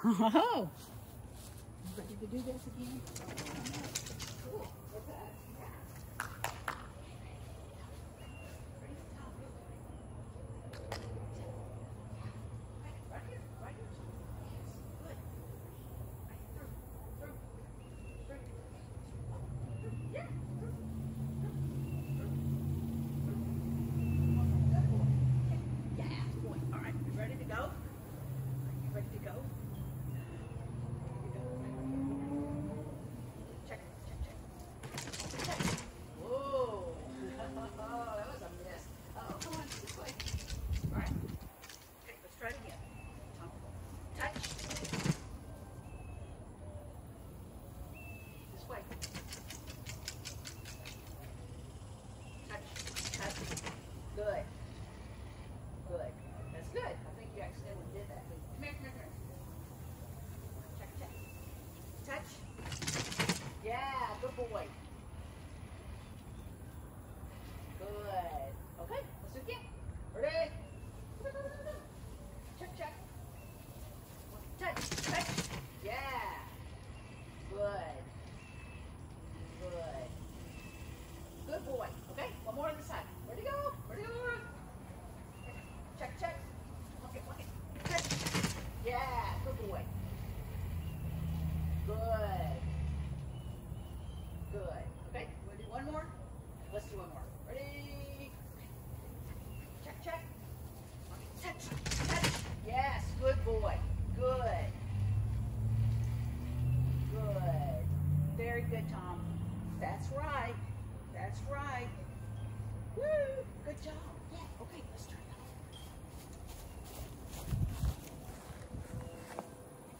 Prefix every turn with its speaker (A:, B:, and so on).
A: Oh, you ready to do this again? Cool. What's that? Good. Good. That's good. I think you accidentally did that. Come here, come here, come here. Check, check. Touch. Yeah, good boy. Good. Okay, let's do it again. Ready? Check, check. Touch, touch. Yeah. Good. Good. Good boy. Okay, one more on this side. Where'd he go? Where'd he go? Check, check. Walk it, walk it. Check. Yeah, good boy. Good. Good. Okay, we'll do one more. Let's do one more. Ready? Check, check. Touch, touch. Yes, good boy. Good. Good. Very good, Tom. That's right. That's right. Woo! Good job. Yeah. Okay, let's try.